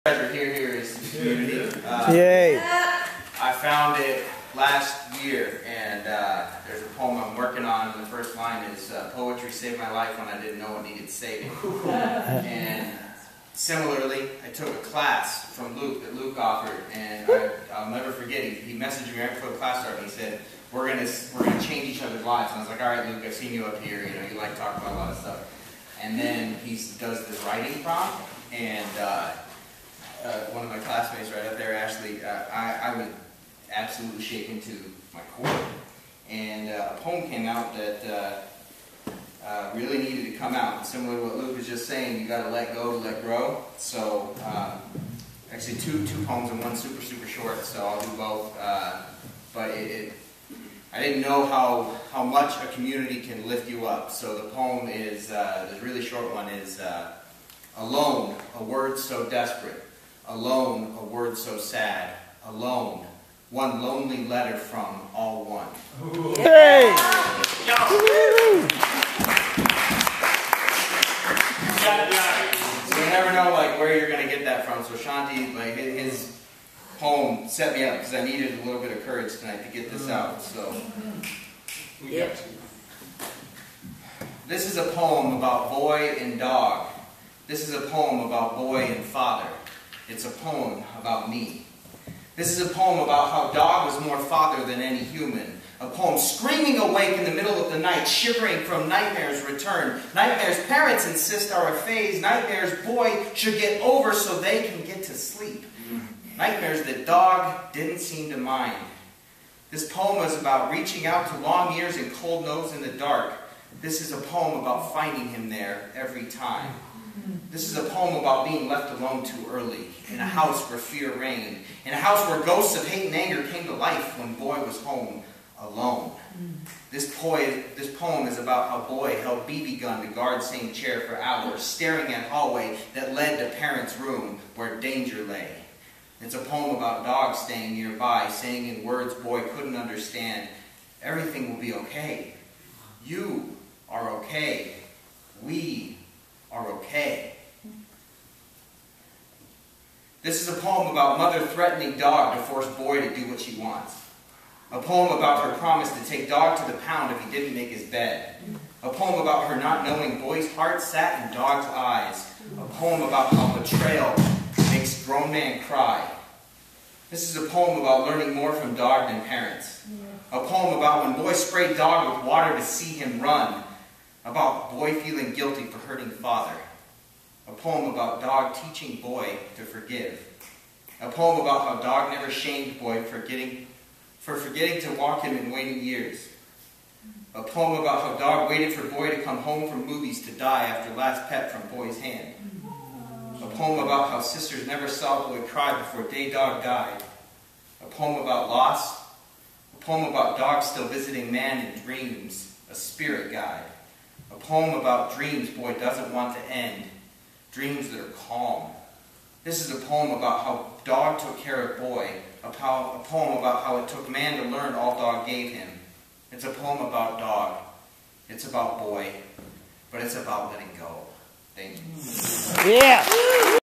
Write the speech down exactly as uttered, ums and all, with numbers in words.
Treasure here, here is the community. Uh, Yay! I found it last year, and uh, there's a poem I'm working on, and the first line is, uh, "Poetry saved my life when I didn't know it needed saving." And similarly, I took a class from Luke that Luke offered, and I, I'll never forget, he, he messaged me right before the class started, and he said, we're going to we're gonna change each other's lives. And I was like, all right, Luke, I've seen you up here, you know, you like talking about a lot of stuff. And then he does this writing prompt, and uh, uh, one of my classmates right up there, Ashley, uh, I, I was absolutely shaken to my core. And uh, a poem came out that uh, uh, really needed to come out. Similar to what Luke was just saying, you got to let go to let grow. So um, actually two two poems and one super super short. So I'll do both. Uh, but it, it I didn't know how how much a community can lift you up. So the poem is uh, the really short one is uh, alone, a word so desperate. Alone, a word so sad. Alone, one lonely letter from all one. Hey! So you never know like where you're gonna get that from. So Shanti, like his poem set me up because I needed a little bit of courage tonight to get this out. So Yeah. this is a poem about boy and dog. This is a poem about boy and father. It's a poem about me. This is a poem about how dog was more father than any human. A poem screaming awake in the middle of the night, shivering from nightmares return. Nightmares parents insist are a phase. Nightmares boy should get over so they can get to sleep. Nightmares that dog didn't seem to mind. This poem is about reaching out to long ears and cold nose in the dark. This is a poem about finding him there every time. This is a poem about being left alone too early, in a house where fear reigned, in a house where ghosts of hate and anger came to life when boy was home alone. This, poem, this poem is about how boy held B B gun to guard same chair for hours, staring at hallway that led to parents' room where danger lay. It's a poem about dogs staying nearby, saying in words boy couldn't understand, everything will be okay. You are okay. We are okay. This is a poem about mother threatening dog to force boy to do what she wants. A poem about her promise to take dog to the pound if he didn't make his bed. A poem about her not knowing boy's heart sat in dog's eyes. A poem about how betrayal makes grown man cry. This is a poem about learning more from dog than parents. A poem about when boy sprayed dog with water to see him run. About boy feeling guilty for hurting father. A poem about dog teaching boy to forgive. A poem about how dog never shamed boy for, getting, for forgetting to walk him in waning years. A poem about how dog waited for boy to come home from movies to die after last pet from boy's hand. A poem about how sisters never saw boy cry before day dog died. A poem about loss. A poem about dog still visiting man in dreams. A spirit guide. A poem about dreams boy doesn't want to end. Dreams that are calm. This is a poem about how dog took care of boy. A, po a poem about how it took man to learn all dog gave him. It's a poem about dog. It's about boy. But it's about letting go. Thank you. Yeah!